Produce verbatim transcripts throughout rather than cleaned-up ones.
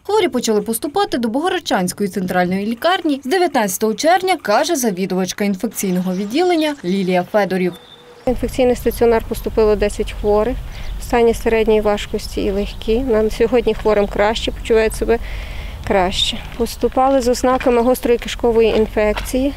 Хворі почали поступати до Богородчанської центральної лікарні з дев'ятнадцятого червня, каже завідувачка інфекційного відділення Лілія Федорів. В інфекційний стаціонар поступило десять хворих, в стані середньої важкості і легкі. На сьогодні хворим краще, почувають себе краще. Поступали з ознаками гострої кишкової інфекції.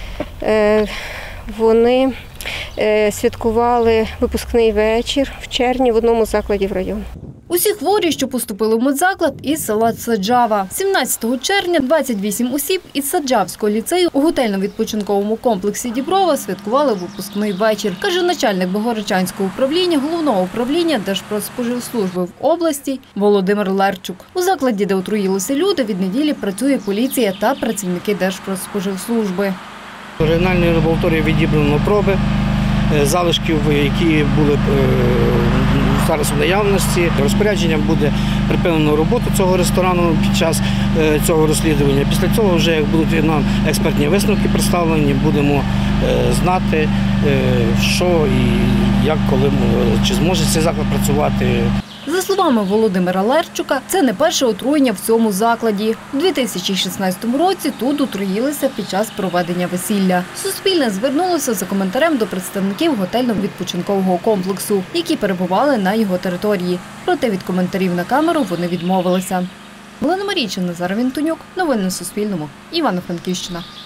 Вони святкували випускний вечір в червні в одному з закладів району. Усі хворі, що поступили в медзаклад, із села Саджава. сімнадцятого червня двадцять вісім осіб із Саджавського ліцею у готельно-відпочинковому комплексі «Діброва» святкували випускний вечір, каже начальник Богородчанського управління Головного управління Держпродспоживслужби в області Володимир Лерчук. У закладі, де отруїлися люди, від неділі працює поліція та працівники Держпродспоживслужби. В регіональній лабораторії відібрано проби залишків, які були зараз у наявності. Розпорядженням буде припинено роботу цього ресторану під час цього розслідування. Після цього, вже як будуть нам експертні висновки представлені, будемо знати, що і як, коли, чи зможе цей заклад працювати. За словами Володимира Лерчука, це не перше отруєння в цьому закладі. У дві тисячі шістнадцятому році тут отруїлися під час проведення весілля. Суспільне звернулося за коментарем до представників готельно-відпочинкового комплексу, які перебували на його території. Проте від коментарів на камеру вони відмовилися. Олена Марійчина, Назар Вінтонюк. Новини на Суспільному. Івано-Франківщина.